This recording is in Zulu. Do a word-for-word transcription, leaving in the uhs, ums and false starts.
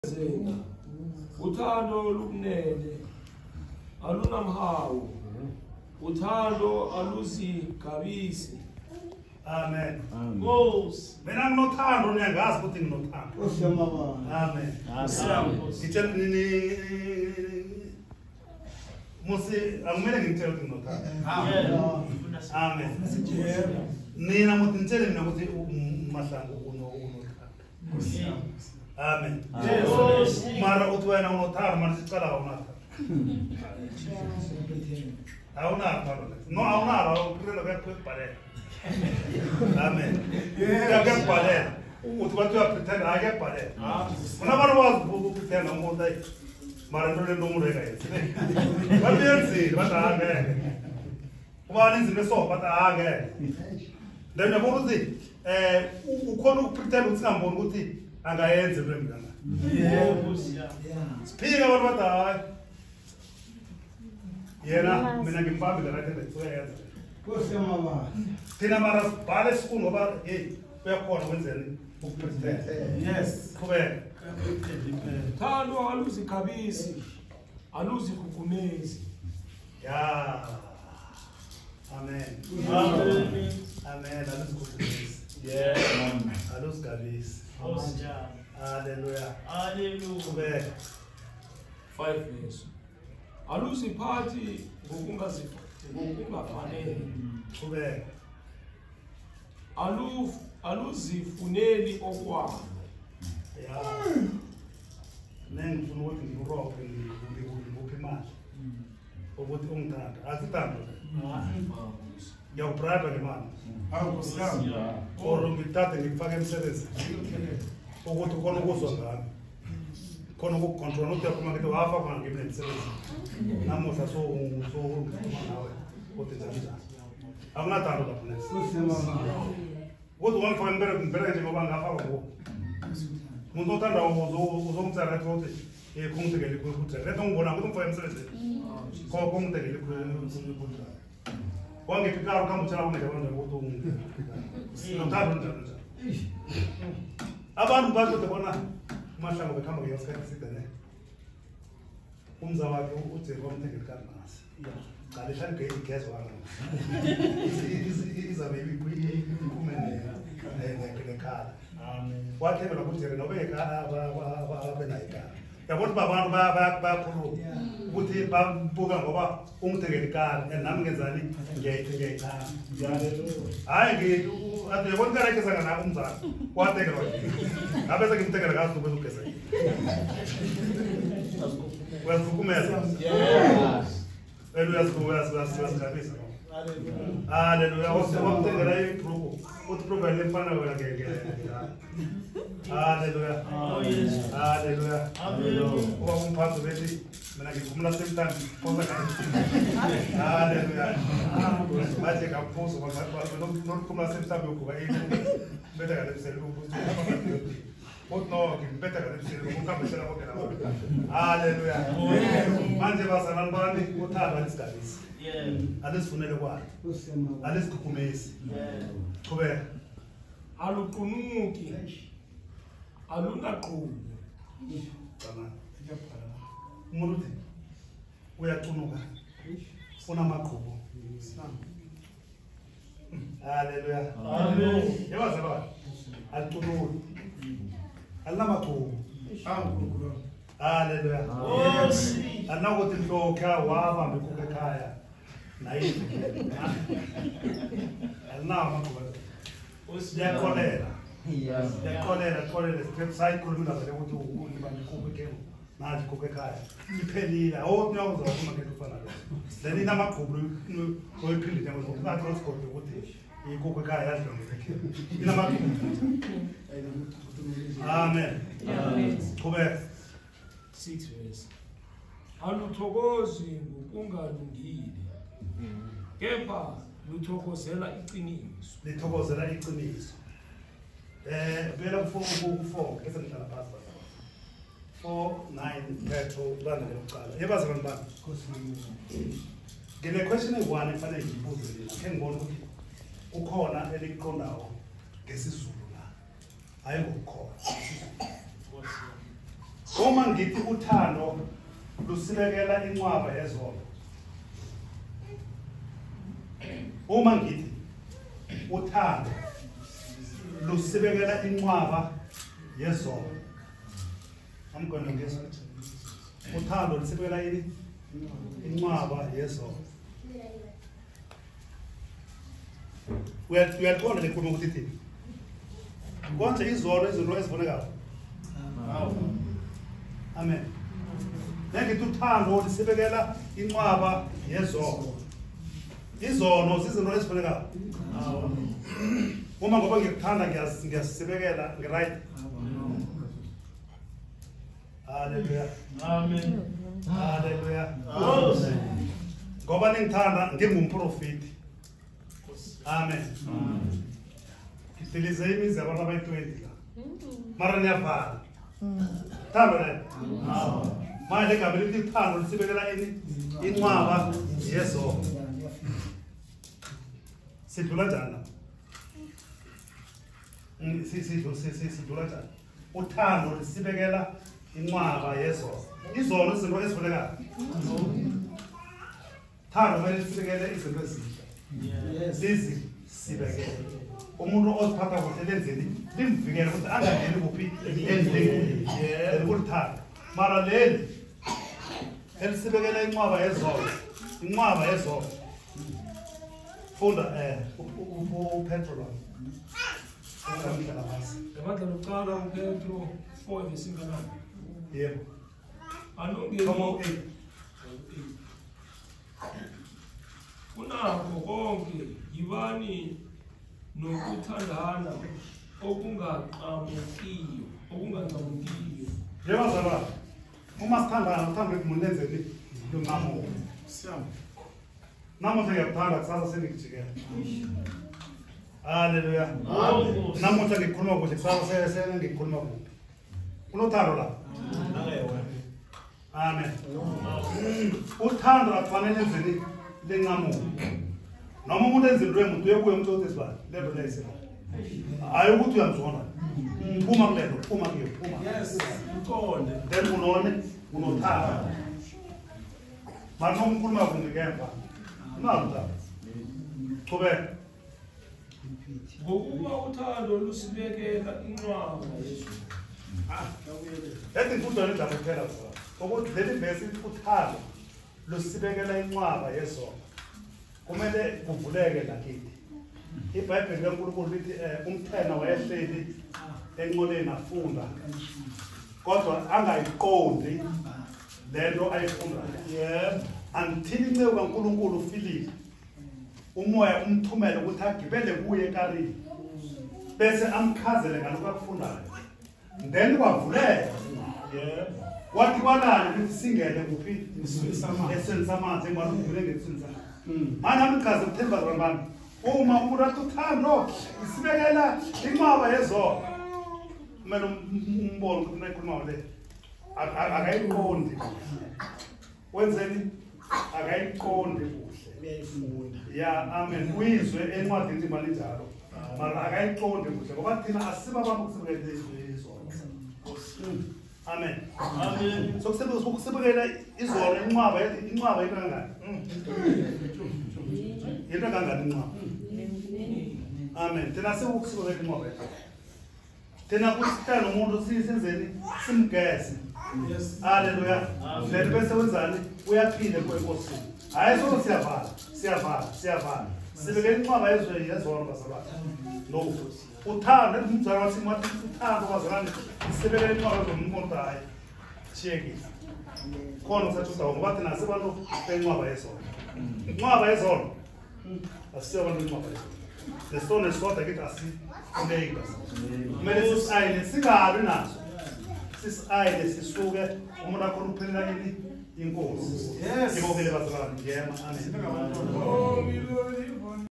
Uthando lukunene alunamhawu, uthando aluzigabisi. Amen. Nkosi Mina nginothando niyangazi ukuthi nginothando. Amen. Ngitshela nini musi angimele ngitshela ukuthi nginothando. Amen. Nina muthi ngitshele mina ukuthi uMahlangu unothando. Amen. Mara uthi wena unothando mara sicala awunathando. Awunathando. No awunalo uphela kuyabhalela. Amen. Kuyabhalela. Uthi bathi uyapretend ayabhalela. Unabantu bazi ukupretend umuntu ayi. Mara nto le nomureka yethu. Bayenzi badake. Kuba ninzi so badake. Then yabona ukuthi eh ukhona ukupretend ukuthi ngamboni ukuthi angayenze lo mntana. Yebo siya. Siphika abantu badake. Yena mina ngimfambi la kade tsoyenza. Nkosi yamabala. Thina mara bhale siku ngoba hey uyakhona wenzeni ukupretend. Yes, qhubeka. Uthando aluzigabisi, aluzigugunezi. Yeah. Amen. Amen. Amen. Aluzigugunezi. Yeah. Aluzigabisi. Hallelujah. Hallelujah. Qhubeka. Five verse. Aluziphathi ngokungazi ngokungafanele. Qhubeka. Alu aluzifuneli okwalo. Yeah. Nengifuna ukuthi ngirobhe ngikuphi imali. Ukuthi ungithanda. Asithanda. Ngiyawubrada ngemali. Awukusiyami. Or ngithathe ngikufake emsebenzi. Ukuthi ukhona ukuzwa ngami. Khona ukucontrol ukuthi yaphuma ngithi wafa khona ngimle emsebenzi. Namuhla so so nawe. Ukuthi njani. Akunathando lapho nesi. Nkosi yamabala. Ukuthi ungangifaka ngibere ngibere nje ngoba ngafa ngo. Umuntu othanda uzomtsara ukuthi eh kungidekele ukuthi leto ngibona ukuthi umfaka emsebenzi. Ko kungidekele ukuthi wangifika ukamutshela ukuthi ngibona ukuthi unothando njani. Abantu bathi bona Mahlangu bekhamba ngesikhathi sidene. Umza wakhe uthi kwamthengele kanasi. Qale hlale ke igezi wanga. Iza baby kuyikhulume ne khala. Amen. Wathi bona ukuthi nobe ekhala ababe nayo ekhala. Yabona babantu bayakhuluma ukuthi babuka ngoba ungithengele ekhala nami ngenzani ngiyayithengela. Hayi ngithi ade yabona kana ke sanga nako umzana. Wathengela. Abese ngimthengela kazi ukuzogeza. Wasukumeza. Yes. Hallelujah, hallelujah. Hallelujah. Wathengela iprobo. Uthi probo le mfana wena ngeke. Hallelujah. Hallelujah. Hallelujah. Uba umphathi bethi mina ngikhumula semthambi phosa kahle. Hallelujah. Manje kaphuzo bakwazi nokukhumula semthambi ukuba yini. Beta kahle selu ukuthi What no, better than you come to Hallelujah. Manje basana bani uthaba isigabisi. Yeah. Alisifune kwayo. Alisikhumezi. Yeah. Qhubeka. Aluqunuki. Alunaqhubu. Tamam. Umuntu uyaqunuka. Unamaqhubu. Hallelujah. Amen. Yabazalwa. Aliqunuki. Alamakubu. Hallelujah. Yes. Anakuthi mhlokha waba ngikuke ekhaya. Nayithi. Alinawo amakubu. Usiyakolela. Yes. Yakolela, kolela website khuluma ngale ukuthi ukuthi bandikuke ke. Nathi kuke ekhaya. Iphelile. Awuthi uyawuza ukuma ke kufana lo. Then inamakubu oyiphindile ngokuthi na transport ukuthi ikuke ekhaya yadlongeke. Inamakubu. Amen. Amen. Qhubeka. Six verse. Aluthokozi ngokungalungile. Kepha luthokozela iqiniso. Lithokozela iqiniso. Eh bela ku four esenhlala phansi baba. four nine Petro bana lokuqala. Yebazi abantu bani? Nkosi. Ngine question eyi-one efanele ngiyibuze lena. Ke ngibona ukuthi ukhona eliqondayo ngesizulu la. Hayi ngokukhola. Uma ngithi uthando lusibekela inqwaba yezolo. Uma ngithi uthando lusibekela inqwaba yezolo. I'm going to guess it. Uthando lusibekela ini? Inqwaba yezolo. Uyaqonda lekhuluma ukuthi thini? Konke izolo izinto ezibonekayo. Amen. Ngithi uthando lisibekela inqwaba yezolo. Izono zizinto ezibonekayo. Uma ngoba ngikuthanda ngiyasibekela ngiright. Hallelujah. Amen. Hallelujah. Ngoba ningithanda ngingumprofeti. Amen. Ngidilize imizi yabantu abayi-twenty la. Mara niyavala. Thando la. Manje igama lithi uthando lisibekela ini? Inqwaba yezolo. Sidlula njani? Sidlula njani? Uthando lisibekela inqwaba yezolo. Izolo izinto ezibonekayo. Thando kumele lisibekele izinto ezinhle. Lezi sibekele. Umuntu oziphatha kuhle lenzeni limvikele ukuthi angangeni kuphi endleleni. Yebo uthando. Mara leli elisibekela inqwaba yezolo. Inqwaba yezolo. Funda eh uPetro. Ngamhla basi. Ngamandla lokuqala uPetro four verse nine. Yebo. Anongeni Come on eight. Kunakho konke yibani nokuthandana okungaqhamukiyo okungaqhamukiyo. Njengozalwa uma sithandana uthanda umuntu lenzeni lomamo. Siyam. Namuhla ngiyakuthanda kusasa sengikujikela. Hallelujah. Namuhla ngikhuluma kuhle kusasa sengikhuluma kuhle. Unothando la. Amen. Uthando akufanele lenzeni lenqamuko. Noma umuntu enze into emuntu uyokuya umuntu othi sibani lento leyise. Hayi ukuthi uyamzona. Phuma kulento, phuma kuyo, phuma. Yes. Uqonde. Then unone, unothando. Manje umkhuluma kumbe kemva. Unalo Qhubeka. Ngokuba uthando lusibekela inqwaba yezolo. Lethi imfundo yendaba kuphela kuba. Ukuthi leli verse ithi uthando lusibekela inqwaba yezolo. Kumele kuvuleke lakithi. IBhayibheli kaNkulunkulu lithi umthena wayehleli enqoleni afunda. Kodwa angayiqondi lento ayifundayo. Yebo. Until inceku kaNkulunkulu uFilipi umoya umthumele ukuthi agibele kuye eKarini. Bese amkhazele ngalokho akufundayo. Then kwavuleka. Yebo. Wathi kwalana ukuthi singene kuphi? Eseni samanzi ngoba uvule ngesini samanzi. Manje amchaze uThemba Rambani. Uma umuntu athi uthando isibekela inqwaba yezolo. Kumele umbone ukuthi nayikhuluma le. Akayiqondi. Wenzeni? Akayiqondi kuhle. Uyayifunda. Ya, amen. Uyizwe encwadini imali njalo. Mara akayiqondi kuhle ngoba thina asiba abantu kusibekela izolo. Amen. Amen. So kusebenza ukusibekela izolo inqwaba inqwaba ikangani? Yena kangani inqwaba? Amen. Thina sekukusibekela inqwaba. Thina kusithanda umuntu sisenzeni simgese. Yes. Hallelujah. Lento bese wenzani uyaphila kwenkosini. Hayi so siyavala, siyavala, siyavala. Sibekela inqwaba yezwe yezolo bazalwane. No. Uthando umzala wathi mathi uthando bazalwane sibekela inqwaba zomuntu hayi. Chiyekile. Khona uthatha udawo ngoba thina sebantu benqwaba yezolo. Inqwaba yezolo. Asiyabantu inqwaba yezolo. Lesona esodwa kithi asi kuleka. Kumele sisayile singabi naso. Sisayile sisuke umuntu akhona uphelela ini inkosi. Yes. Ngibongele bazalwane. Yema. Amen. Oh, we love you.